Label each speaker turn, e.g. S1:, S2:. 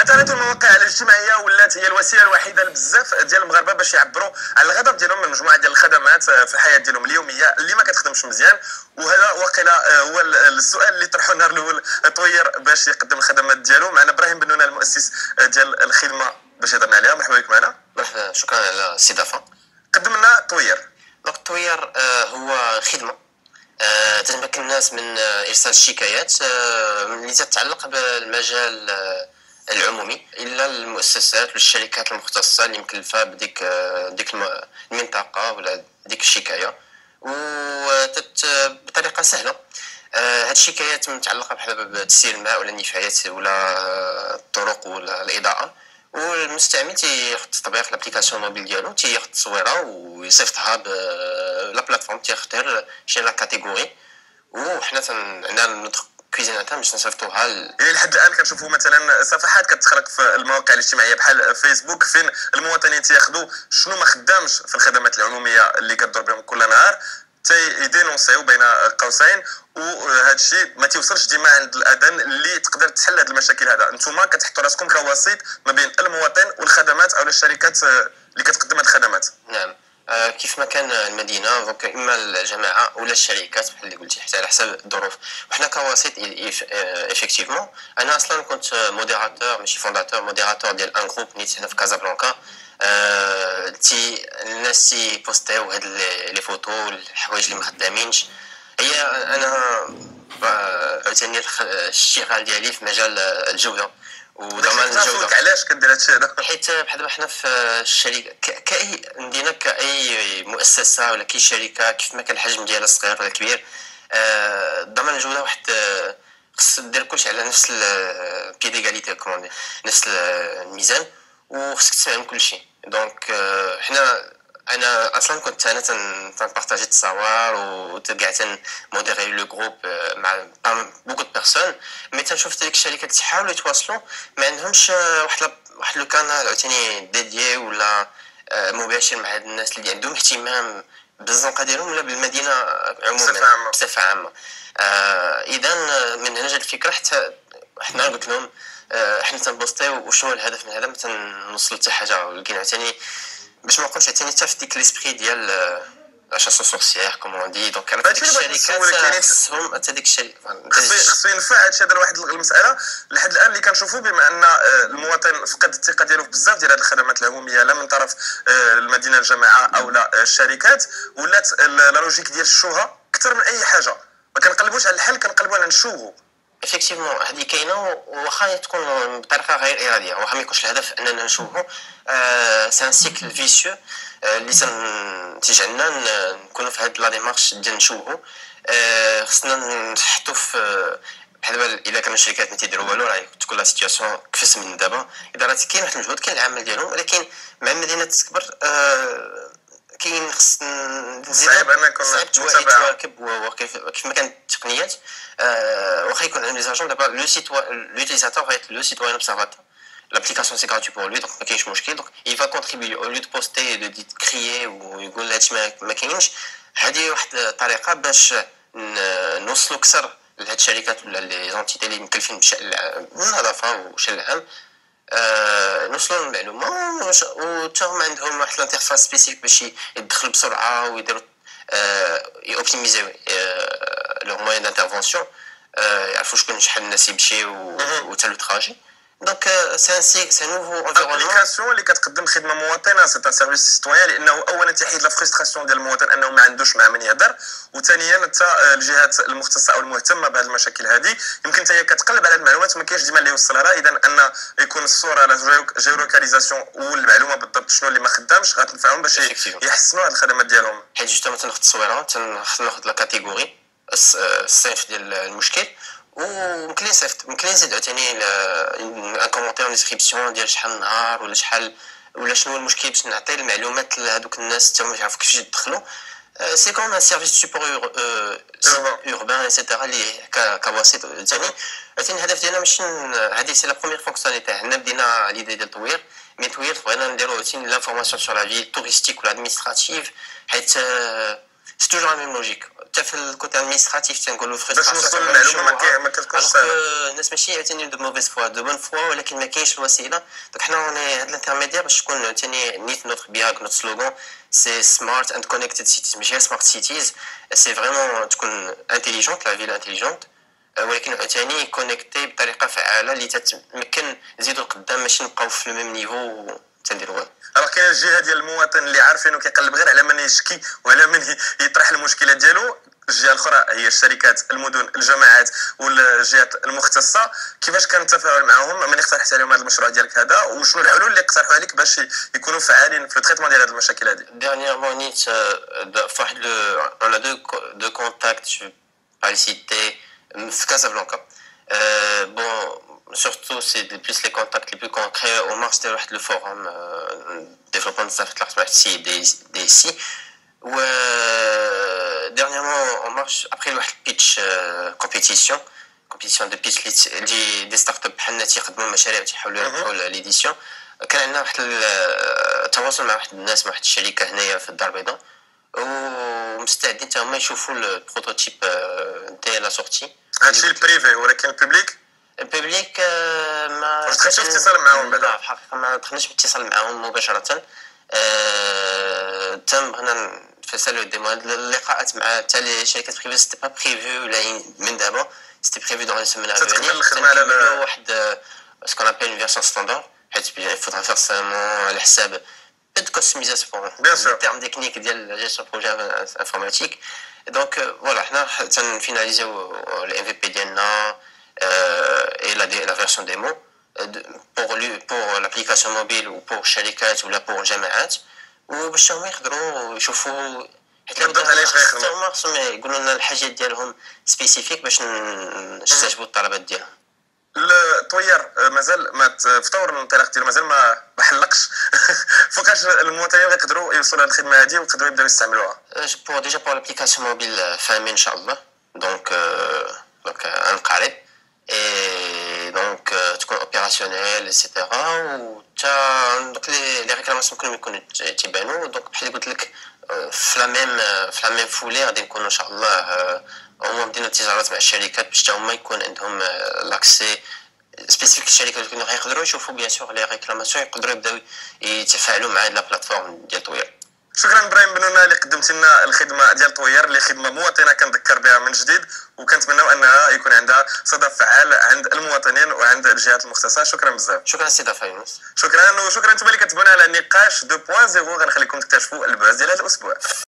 S1: انترنت والمواقع الاجتماعيه ولات هي الوسيله الوحيده لبزاف ديال المغاربه باش يعبروا على الغضب ديالهم من مجموعه ديال الخدمات في الحياه ديالهم اليوميه اللي ما كتخدمش مزيان. وهذا واقيلا هو السؤال اللي طرحه النهار الاول طوير باش يقدم الخدمات ديالو. معنا ابراهيم بنونه المؤسس ديال الخدمه باش يهضرنا عليها. مرحبا بك معنا.
S2: مرحبا، شكرا على الاستضافه.
S1: قدم لنا طوير.
S2: دونك التوير هو خدمه تتمكن الناس من ارسال الشكايات اللي تتعلق بالمجال العمومي الى المؤسسات والشركات المختصه اللي مكلفه بديك المنطقه ولا ديك الشكايه بطريقه سهله. هاد الشكايات متعلقه بحال بتسيير الماء ولا النفايات ولا الطرق ولا الاضاءه، والمستعمل تياخد تطبيق الابليكاسيون موبيل ديالو، تياخد تصويره ويصيفطها بلا بلاتفورم، تيختار شي لا كاتيجوري وحنا عندنا ندخل كويزيناتها باش نصيفطوها
S1: يعني لحد الان كنشوفوا مثلا صفحات كتخلق في المواقع الاجتماعيه بحال فيسبوك فين المواطنين تياخذوا شنو ما خدامش في الخدمات العموميه اللي كدور بهم كل نهار تيدينونسيو بين قوسين، وهذا الشيء ما تيوصلش ديما عند الاذان اللي تقدر تحل هذه المشاكل. هذا نتوما كتحطوا راسكم كوسيط ما بين المواطن والخدمات او الشركات اللي كتقدم هذه الخدمات.
S2: نعم. كيف ما كان المدينه دونك اما الجماعه ولا الشركات بحال اللي قلتي حتى على حسب الظروف، وحنا كوسيط افيكتيفمون. انا اصلا كنت موديراتور ماشي فونداتور، موديراتور ديال ان جروب نيت هنا في كازابلانكا. الناس بوستيو هاد لي فوتو الحوايج اللي ما خدامينش. هي انا عاوتاني الاشتغال ديالي في مجال الجوده وضمان الجوده.
S1: علاش كدير هادشي هذا؟
S2: حيت بحال دابا حنا في الشركه كاي مدينه كاي مؤسسه ولا كاي شركه كيف ما كان الحجم ديالها صغير ولا كبير، ضمان الجوده واحد خص دير كلشي على نفس بي ديغاليتي كوموندي، نفس الميزان، وخصك تفهم كلشي. دونك انا اصلا كنت انا تنبارطاجي التصاور وكاع تنموديري لو جروب مع بوكو دو بيرسون، مي تنشوف ديك الشركات تحاولوا يتواصلوا ما عندهمش واحد لو كانال عاوتاني ديديي ولا مباشر مع هاد الناس اللي عندهم اهتمام بالزنقه ديالهم ولا بالمدينه عموما بصفه عامه. اذا من هنا جات الفكره، حتى حنا قلت لهم حنا تنبوستيو وشنو الهدف من هذا، ما تنوصلوا حتى حاجه، ولكن عاوتاني باش ما نكونش عاوتاني حتى في ديك ليسبري ديال لا شاسو سورسيير كومون دي. دونك انا في الشركات خصهم حتى ديك الشركه
S1: خصو ينفع هادشي. هذا واحد المساله لحد الان اللي كنشوفوا بما ان المواطن فقد الثقه ديالو في بزاف ديال هذه الخدمات العموميه لا من طرف المدينه الجماعه او لا الشركات، ولات لا لوجيك ديال الشوهه اكثر من اي حاجه. ما كنقلبوش على الحل، كنقلبوا على نشوهو.
S2: افيكتيفمون هذه كاينه، واخا تكون بطريقه غير اراديه، واخا ما يكونش الهدف اننا نشوفوا سي ان سيكل فيسيو اللي تيجعلنا نكونوا في هذه لا ديمارش ديال نشوفوا. خصنا نحطوا في بحال دابا الا كانوا الشركات ما تيديروا والو راه تكون لا سيتوياسيون كفس من دابا. اذا راه كاين واحد المجهود كاين العمل ديالهم، ولكن مع المدينه تكبر كاين خص
S1: صعيب ان يكون
S2: تواكب وكيف ما كانت التقنيات. واخا يكون عندهم لي زاجون دابا لو سيت لوتيليزاتور غيت لو سيتوين اوبسيرفاتور. L'application c'est gratuit pour lui, donc ما كاينش مشكل. donc il va contribuer au lieu de poster de crier ويقول هادشي ما كاينش. هذه واحد الطريقه باش نوصلوا اكثر لهاد الشركات ولا لي زونتيتي اللي مكلفين بشان النظافه وشان العام، نوصلوا المعلومه وتاهم عندهم واحد الانترفاس سبيسيفيك باش يدخلوا بسرعه ويديروا يوبتيميزيو لو موين دانترفونسيون، يعرفوا شحال الناس يمشيو وتا لو تراجي. دونك سي نوفو انفيرونمون
S1: ابليكاسيون اللي كتقدم خدمه مواطنه. سي ان سيرفيس سيتويان لانه اولا تيحيد لا فرستراسيون ديال المواطن انه ما عندوش مع من يهضر، وثانيا حتى الجهات المختصه او المهتمه بهذه المشاكل هذه يمكن حتى هي كتقلب على المعلومات ما كاينش ديما اللي يوصلها لها. اذا ان يكون الصوره على جيولوكاليزاسيون والمعلومه بالضبط شنو اللي ما خدامش غتنفعهم باش يحسنوا هذه الخدمات ديالهم.
S2: حيت جوستومون تناخذ التصويره تناخذ لا كاتيجوري الصيف ديال المشكل، وممكن نزيد عاوتاني ان كومونتير ديسكريبسيون ديال شحال النهار ولا شحال ولا شنو المشكل باش نعطي المعلومات لهذوك الناس حتى هما يعرفوا كيفاش يدخلوا. سي كوم ان سيرفيس سوبر اوربان ايتترا اللي كوسيط. ثاني الهدف ديالنا ماشي هذه سي لا بروميير فونكسيوناليتي. حنا بدينا ليدي ديال طوير، مي طوير بغينا نديرو عاوتاني لانفورماسيون سور لا في توريستيك ولا ادمينستراتيف، حيت سي توجور لا ميم لوجيك حتى في الكوتي ادمينستراتيف تنقولوا
S1: باش
S2: فريستراسيون
S1: نوصلوا للمعلومه ما كتكونش سهله.
S2: الناس ماشي يعتنيو دو موفيز فوا دو بون فوا ولكن ما كاينش الوسيله. دونك حنا هاد الانترميدير باش تكون عاوتاني نيت نوتر بياك نوت سلوغان سي سمارت اند كونيكتد سيتيز ماشي سمارت سيتيز سي فريمون تكون انتيليجونت لا فيل انتيليجونت ولكن عاوتاني كونيكتي بطريقه فعاله اللي تتمكن نزيدو لقدام ماشي نبقاو في الميم نيفو تنديرو والو.
S1: راه كاين الجهه ديال المواطن اللي عارفينه كيقلب غير على من يشكي وعلى من يطرح المشكله ديالو. الجهه الاخرى هي الشركات المدن الجامعات والجهات المختصه. كيفاش كان التفاعل معهم من اقترحت عليهم هذا المشروع ديالك هذا وشنو الحلول اللي اقترحوا عليك باش يكونوا فعالين في التريتمون ديال هذه المشاكل هذه؟
S2: Dernièrement, Nit, on a deux contacts, je vais pas les citer, Casablanca. Bon, surtout, c'est plus les contacts les plus concrets. Au mars, c'était le forum développement de la DSI. Dernièrement, en mars, après le pitch compétition de pitch des startups بحالنا تيخدموا مشاريع تيحاولوا يربحوا ليديسيون. كان عندنا واحد التواصل مع واحد الناس مع واحد الشركه هنايا في الدار البيضاء ومستعدين حتى هما يشوفوا البروتوتيب ديال لا سورتي.
S1: هادشي البريفي ولكن
S2: الببليك ما
S1: دخلتش في اتصال معاهم بعدا؟
S2: لا في الحقيقه ما دخلناش في اتصال معاهم مباشره. تم بغينا نفسروا الديمو. اللقاءات مع حتى لي شركات بريفي سيتي با بريفو ولا من دابا سيتي بريفو دون لي سيمين افوني
S1: الخدمه على
S2: واحد سكون ابل اون فيرسيون ستاندارد حيت il faudra forcément على حساب peu de customisation en termes techniques ديال gestion de projet informatique. Donc voilà حنا تنفيناليزيو ال MVP ديالنا et la version démo pour l'application mobile ou pour الشركات ولا pour الجامعات وباش هما يقدروا يشوفوا حيت هما خصهم يقولوا لنا الحاجات ديالهم سبيسيفيك باش نستجيبوا الطلبات ديالهم.
S1: الطوير مازال ما فطور الانطلاق ديالو مازال ما حلقش. فوقاش المواطنين يقدروا يوصلوا لهاد الخدمه هذه ويقدروا يبداو يستعملوها؟
S2: pour l'application mobile fin mai ان شاء الله. donc ان قريب et donc تكون اوبيراسيونيل ايتترا وتا دونك لي ريكلاماسيون كلهم يكونوا تيبانوا. دونك بحال اللي قلت لك في لا ميم فولي غادي نكونوا ان شاء الله هما بدينا اتجارات مع الشركات باش حتى هما يكون عندهم لاكسي سبيسيفيك. الشركات اللي يقدروا يشوفوا بيان سور لي ريكلاماسيون يقدروا يبداو يتفاعلوا مع هاد لا بلاتفورم ديال طوير.
S1: شكرا ابراهيم بنونا اللي قدمت لنا الخدمه ديال طوير اللي خدمه مواطنه كنذكر بها من جديد وكنتمناو انها يكون عندها صدى فعال عند المواطنين وعند الجهات المختصه. شكرا بزاف.
S2: شكرا سي فاينوس.
S1: شكرا وشكرا انتم اللي كتبونا على نقاش 2.0. غنخليكم تكتشفوا الباز ديال هذا الاسبوع.